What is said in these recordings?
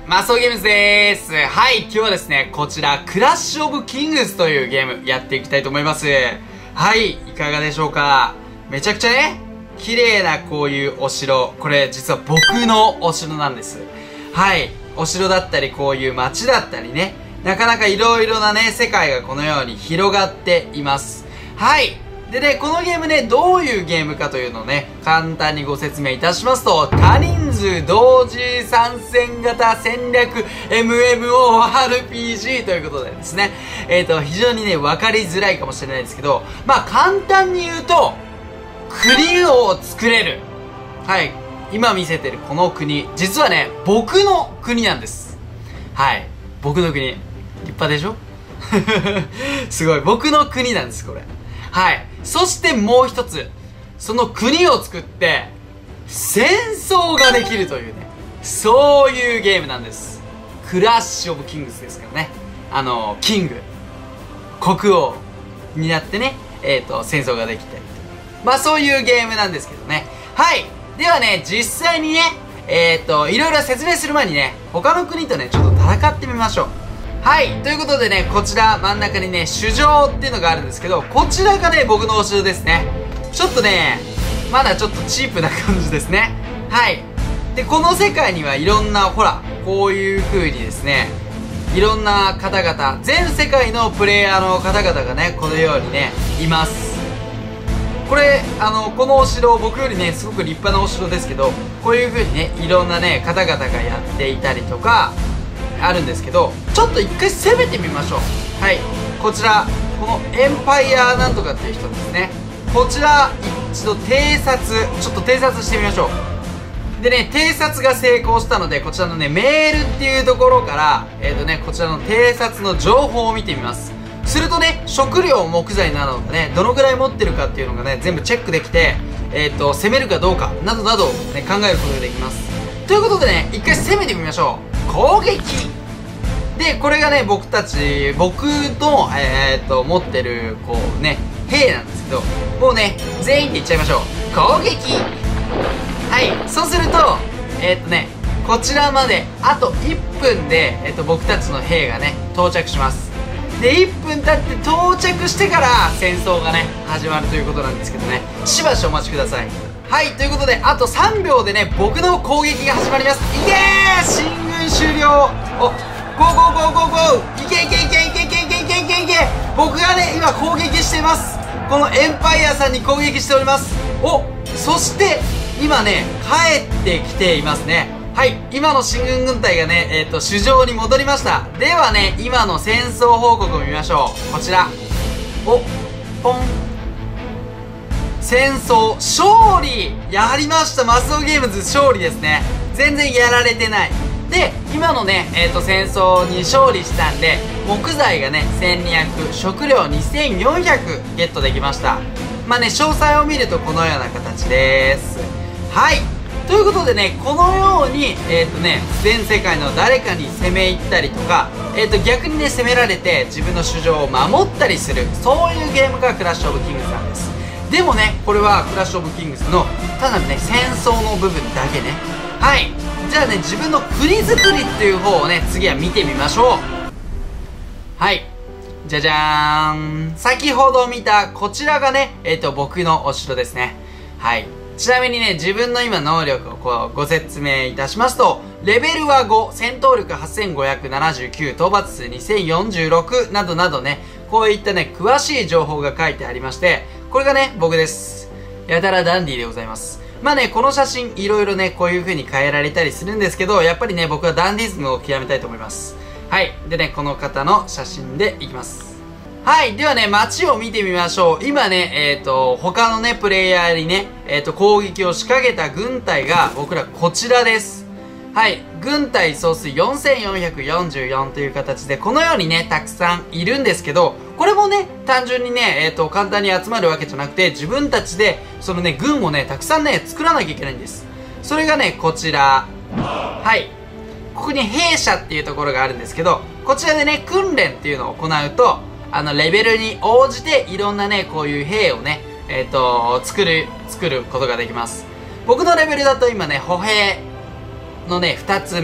マスオゲームズでーす。はい、今日はですね、こちら、クラッシュオブキングスというゲームやっていきたいと思います。はい、いかがでしょうか。めちゃくちゃね、綺麗なこういうお城。これ実は僕のお城なんです。はい、お城だったりこういう街だったりね、なかなか色々なね、世界がこのように広がっています。はい。でね、このゲームね、どういうゲームかというのをね、簡単にご説明いたしますと、多人数同時参戦型戦略 MMORPG ということでですね、非常にね、分かりづらいかもしれないですけど、まあ簡単に言うと、国を作れる。はい。今見せてるこの国、実はね、僕の国なんです。はい。僕の国。立派でしょすごい。僕の国なんです、これ。はい。そしてもう一つ、その国を作って、戦争ができるというね、そういうゲームなんです。クラッシュオブキングスですからね。キング、国王になってね、戦争ができたりと。まあそういうゲームなんですけどね。はい。ではね、実際にね、いろいろ説明する前にね、他の国とね、ちょっと戦ってみましょう。はい。ということでね、こちら真ん中にね、首相っていうのがあるんですけど、こちらがね、僕のお城ですね。ちょっとね、まだちょっとチープな感じですね。はい。で、この世界にはいろんな、ほら、こういう風にですね、いろんな方々、全世界のプレイヤーの方々がね、このようにね、います。これ、このお城、僕よりね、すごく立派なお城ですけど、こういう風にね、いろんなね、方々がやっていたりとか、あるんですけど、ちょっと一回攻めてみましょう。はい。こちら、このエンパイアなんとかっていう人ですね。こちら、一度偵察、ちょっと偵察してみましょう。でね、偵察が成功したので、こちらのね、メールっていうところから、こちらの偵察の情報を見てみます。するとね、食料、木材などがね、どのぐらい持ってるかっていうのがね、全部チェックできて、攻めるかどうか、などなど、ね、考えることができます。ということでね、一回攻めてみましょう。攻撃で、これがね、僕の、持ってる、こうね、兵なんですけど、もうね、全員でいっちゃいましょう。攻撃はい、そうすると、こちらまで、あと1分で、僕たちの兵がね、到着します。で、1分経って到着してから、戦争がね、始まるということなんですけどね、しばしお待ちください。はい、ということで、あと3秒でね、僕の攻撃が始まります。いけー！進軍終了！お、ゴーゴーゴーゴーゴー！いけいけいけいけいけいけいけいけいけ！僕がね、今攻撃しています。このエンパイアさんに攻撃しております。お、そして、今ね、帰ってきていますね。はい、今の進軍軍隊がね、首相に戻りました。ではね、今の戦争報告を見ましょう。こちら。お、ポン。戦争勝利やりました。マスオゲームズ勝利ですね。全然やられてない。で、今のね、戦争に勝利したんで、木材がね、1200、食料2400ゲットできました。まあね、詳細を見るとこのような形です。はい。ということでね、このように、全世界の誰かに攻め入ったりとか、逆にね、攻められて自分の主張を守ったりする、そういうゲームがクラッシュオブキングスなんです。でもね、これはクラッシュオブキングスの、ただね、戦争の部分だけね。はい。じゃあね、自分の国作りっていう方をね、次は見てみましょう。はい。じゃじゃーん。先ほど見た、こちらがね、僕のお城ですね。はい。ちなみにね、自分の今能力をこうご説明いたしますと、レベルは5、戦闘力8579、討伐数2046などなどね、こういったね、詳しい情報が書いてありまして、これがね、僕です。やたらダンディーでございます。まあね、この写真、いろいろね、こういう風に変えられたりするんですけど、やっぱりね、僕はダンディズムを極めたいと思います。はい。でね、この方の写真でいきます。はい。ではね、街を見てみましょう。今ね、他のね、プレイヤーにね、攻撃を仕掛けた軍隊が、僕らこちらです。はい。軍隊総数4444という形で、このようにね、たくさんいるんですけど、これもね、単純にね、簡単に集まるわけじゃなくて、自分たちで、そのね、軍をね、たくさんね、作らなきゃいけないんです。それがね、こちら。はい。ここに兵舎っていうところがあるんですけど、こちらでね、訓練っていうのを行うと、レベルに応じて、いろんなね、こういう兵をね、作ることができます。僕のレベルだと今ね、歩兵のね、2つ目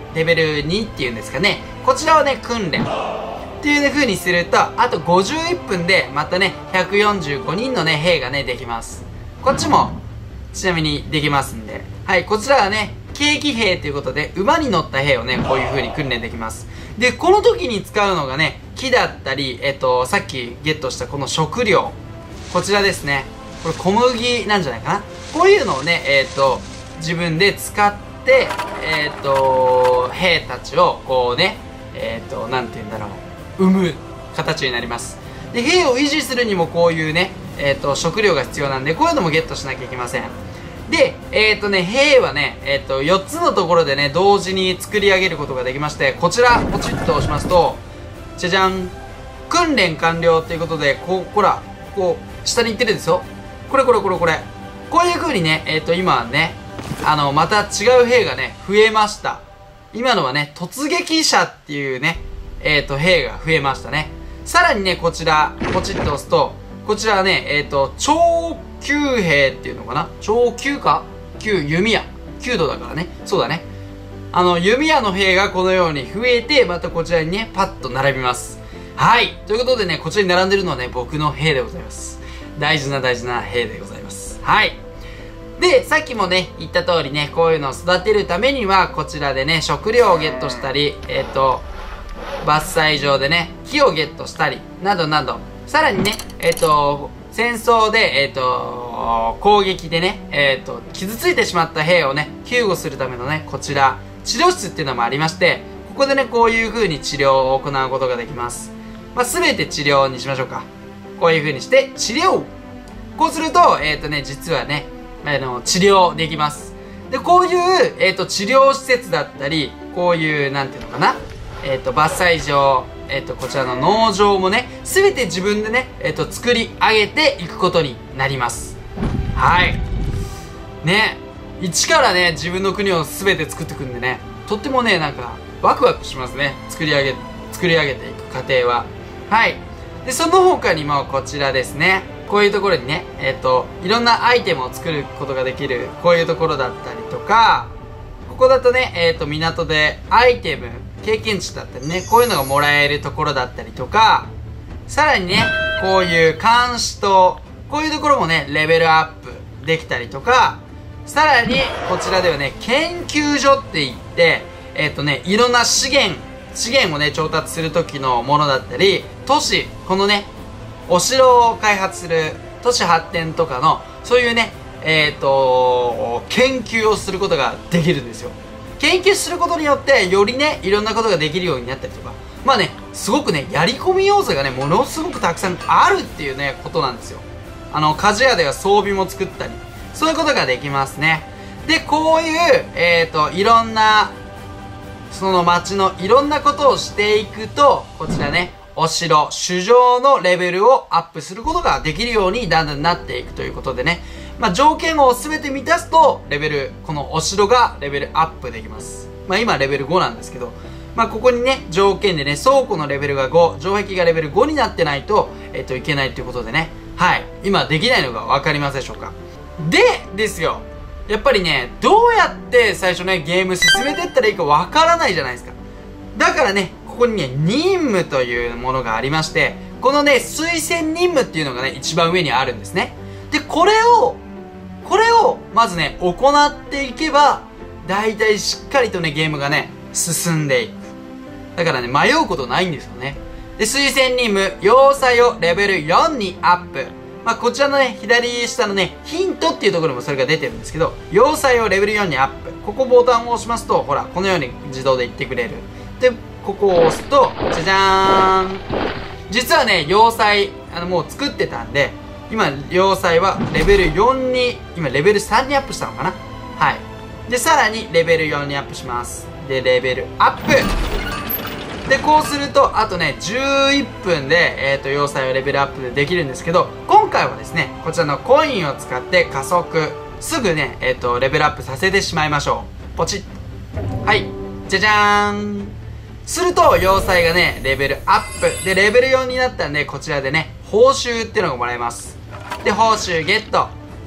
レベル2っていうんですかね。こちらをね、訓練。っていう風にすると、あと51分で、またね、145人のね、兵がね、できます。こっちも、ちなみにできますんで。はい、こちらはね、軽騎兵ということで、馬に乗った兵をね、こういう風に訓練できます。で、この時に使うのがね、木だったり、さっきゲットしたこの食料。こちらですね。これ小麦なんじゃないかな。こういうのをね、自分で使って、兵たちを、こうね、なんて言うんだろう、産む形になります。で、兵を維持するにもこういうね、食料が必要なんで、こういうのもゲットしなきゃいけません。で、兵はね、4つのところでね、同時に作り上げることができまして、こちら、ポチッと押しますと、じゃじゃん、訓練完了ということで、ほら、こう、下に行ってるんですよ。これ。こういう風にね、今はね、また違う兵がね、増えました。今のはね、突撃者っていうね、兵が増えましたね。さらにね、こちら、ポチッと押すと、こちらはね、超級兵っていうのかな、超級か弓矢。弓道だからね。そうだね。弓矢の兵がこのように増えて、またこちらにね、パッと並びます。はい。ということでね、こちらに並んでるのはね、僕の兵でございます。大事な兵でございます。はい。で、さっきもね、言った通りね、こういうのを育てるためには、こちらでね、食料をゲットしたり、伐採場でね、木をゲットしたり、などなど。さらにね、戦争で、攻撃でね、傷ついてしまった兵をね、救護するためのね、こちら、治療室っていうのもありまして、ここでね、こういう風に治療を行うことができます。まあ、すべて治療にしましょうか。こういう風にして、治療。こうすると、実はね、治療できます。で、こういう、治療施設だったり、こういう、なんていうのかな、伐採場、こちらの農場もね、すべて自分でね、作り上げていくことになります。はい。ね、一からね、自分の国をすべて作っていくんでね、とってもね、なんか、ワクワクしますね。作り上げていく過程は。はい。で、その他にもこちらですね。こういうところにね、いろんなアイテムを作ることができる、こういうところだったりとか、ここだとね、港でアイテム、経験値だったりね、こういうのがもらえるところだったりとか、さらにね、こういう監視塔、こういうところもね、レベルアップできたりとか、さらに、こちらではね、研究所って言って、いろんな資源をね、調達する時のものだったり、都市、このね、お城を開発する都市発展とかの、そういうね、研究をすることができるんですよ。研究することによって、よりね、いろんなことができるようになったりとか、まあね、すごくね、やり込み要素がね、ものすごくたくさんあるっていうね、ことなんですよ。鍛冶屋では装備も作ったり、そういうことができますね。で、こういう、いろんな、その街のいろんなことをしていくと、こちらね、お城、主城のレベルをアップすることができるようにだんだんなっていくということでね、まあ、条件を全て満たすと、このお城がレベルアップできます。まあ、今レベル5なんですけど、まあ、ここにね、条件でね、倉庫のレベルが5、城壁がレベル5になってないと、いけないということでね、はい、今できないのがわかりますでしょうか。ですよ。やっぱりね、どうやって最初ね、ゲーム進めていったらいいかわからないじゃないですか。だからね、ここにね、任務というものがありまして、このね、推薦任務っていうのがね、一番上にあるんですね。で、これを、まずね、行っていけば、だいたいしっかりとね、ゲームがね、進んでいく。だからね、迷うことないんですよね。で、推薦任務、要塞をレベル4にアップ。まあ、こちらのね、左下のね、ヒントっていうところにもそれが出てるんですけど、要塞をレベル4にアップ。ここボタンを押しますと、ほら、このように自動で言ってくれる。で、ここを押すと、じゃじゃーん。実はね、要塞、もう作ってたんで、今、要塞はレベル4に、今レベル3にアップしたのかな。はい。で、さらにレベル4にアップします。で、レベルアップ。で、こうすると、あとね、11分で、要塞をレベルアップできるんですけど、今回はですね、こちらのコインを使って加速、すぐね、レベルアップさせてしまいましょう。ポチッ。はい。じゃじゃーん。すると、要塞がね、レベルアップ。で、レベル4になったんで、こちらでね、報酬っていうのがもらえます。で、報酬ゲット。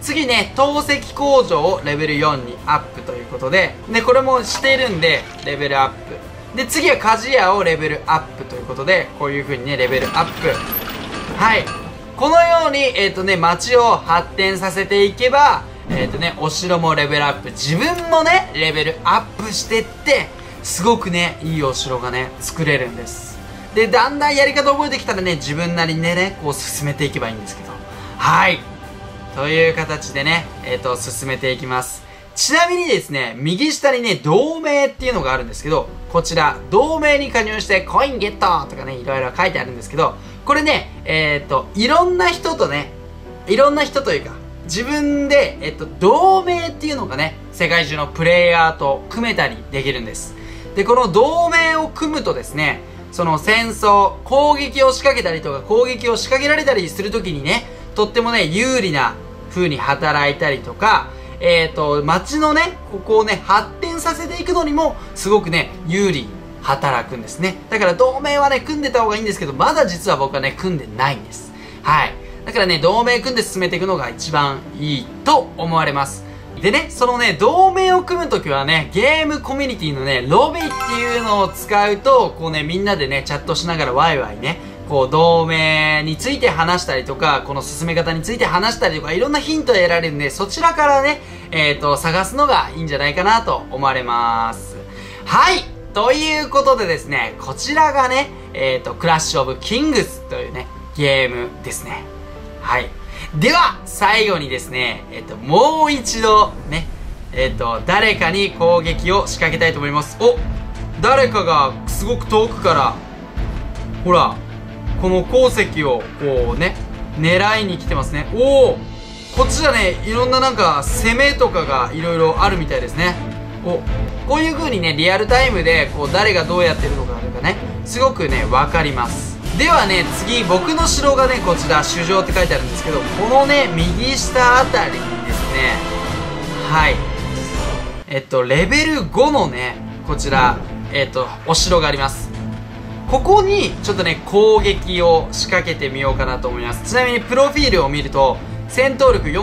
次ね、透析工場をレベル4にアップということで、で、これもしているんで、レベルアップ。で、次は鍛冶屋をレベルアップということで、こういう風にね、レベルアップ。はい。このように、街を発展させていけば、お城もレベルアップ。自分もね、レベルアップしてって、すごくね、いいお城がね、作れるんです。で、だんだんやり方覚えてきたらね、自分なりにね、こう進めていけばいいんですけど。はい。という形でね、進めていきます。ちなみにですね、右下にね、同盟っていうのがあるんですけど、こちら、同盟に加入してコインゲットとかね、いろいろ書いてあるんですけど、これね、いろんな人とね、いろんな人というか、自分で、同盟っていうのがね、世界中のプレイヤーと組めたりできるんです。で、この同盟を組むとですね、その戦争、攻撃を仕掛けたりとか、攻撃を仕掛けられたりするときにね、とってもね、有利な風に働いたりとか、街のね、ここをね、発展させていくのにも、すごくね、有利に働くんですね。だから同盟はね、組んでた方がいいんですけど、まだ実は僕はね、組んでないんです。はい。だからね、同盟組んで進めていくのが一番いいと思われます。でね、そのね、同盟を組むときはね、ゲームコミュニティのね、ロビーっていうのを使うと、こうね、みんなでね、チャットしながらワイワイね、こう、同盟について話したりとか、この進め方について話したりとか、いろんなヒントを得られるんで、そちらからね、探すのがいいんじゃないかなと思われます。はい。ということでですね、こちらがね、クラッシュオブキングスというね、ゲームですね。はい。では、最後にですね、もう一度ね、誰かに攻撃を仕掛けたいと思います。お、誰かがすごく遠くから、ほら、この鉱石をこうね、狙いに来てますね。おお、こっちはね、いろんななんか攻めとかがいろいろあるみたいですね。お、こういう風にね、リアルタイムでこう誰がどうやってるのかとかね、すごくね、わかります。ではね、次、僕の城がね、こちら、主城って書いてあるんですけど、このね、右下あたりにですね、はい。レベル5のね、こちら、お城があります。ここに、ちょっとね、攻撃を仕掛けてみようかなと思います。ちなみに、プロフィールを見ると、戦闘力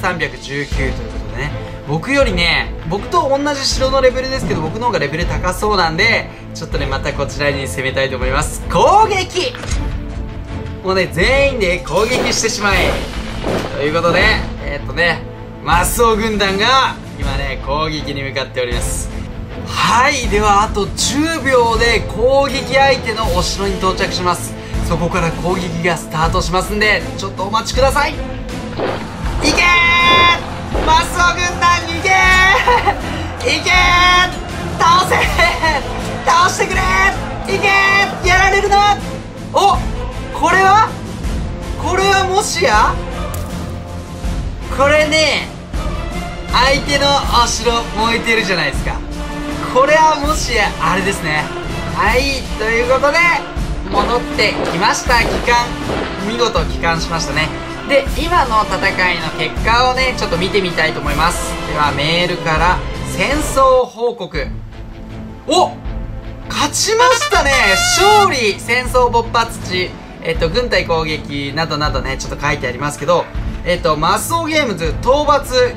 4319ということでね、僕よりね、僕と同じ城のレベルですけど、僕の方がレベル高そうなんで、ちょっとね、またこちらに攻めたいと思います。攻撃！もうね、全員で攻撃してしまえということで、マスオ軍団が、今ね、攻撃に向かっております。はい、ではあと10秒で攻撃相手のお城に到着します。そこから攻撃がスタートしますんで、ちょっとお待ちください。いけー！マスオ軍団いけー！いけー！倒せー！倒してくれー！いけー！やられるな！お！これはもしやこれね、相手のお城燃えてるじゃないですか。これはもしやあれですね。はい、ということで戻ってきました。帰還、見事帰還しましたね。で、今の戦いの結果をね、ちょっと見てみたいと思います。ではメールから戦争報告。お、勝ちましたね。勝利、戦争勃発地、軍隊攻撃などなどね、ちょっと書いてありますけど、マスオゲームズ討伐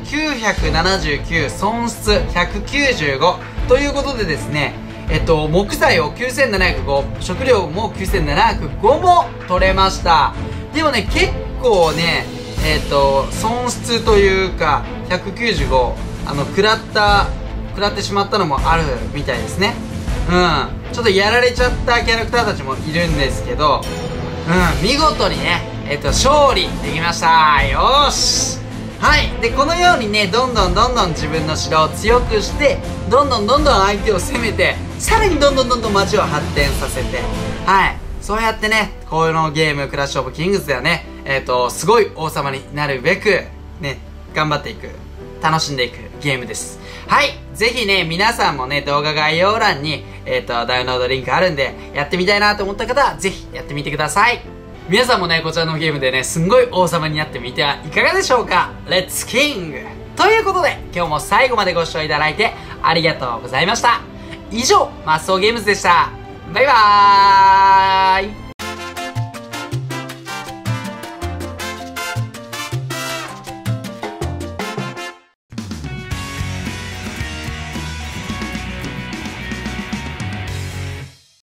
979、損失195ということでですね、木材を9705、食料も9705も取れました。でもね、結構ね、損失というか、195、食らってしまったのもあるみたいですね。うん。ちょっとやられちゃったキャラクターたちもいるんですけど、うん、見事にね、勝利できました。よーし。はい。で、このようにね、どんどん自分の城を強くして、どんどん相手を攻めて、さらにどんどん街を発展させて、はい。そうやってね、このゲーム、クラッシュオブキングスではね、すごい王様になるべく、ね、頑張っていく、楽しんでいくゲームです。はい。ぜひね、皆さんもね、動画概要欄に、ダウンロードリンクあるんで、やってみたいなと思った方は、ぜひやってみてください。皆さんもね、こちらのゲームでね、すんごい王様になってみてはいかがでしょうか？レッツキングということで、今日も最後までご視聴いただいてありがとうございました。以上、マスオゲームズでした。バイバーイ。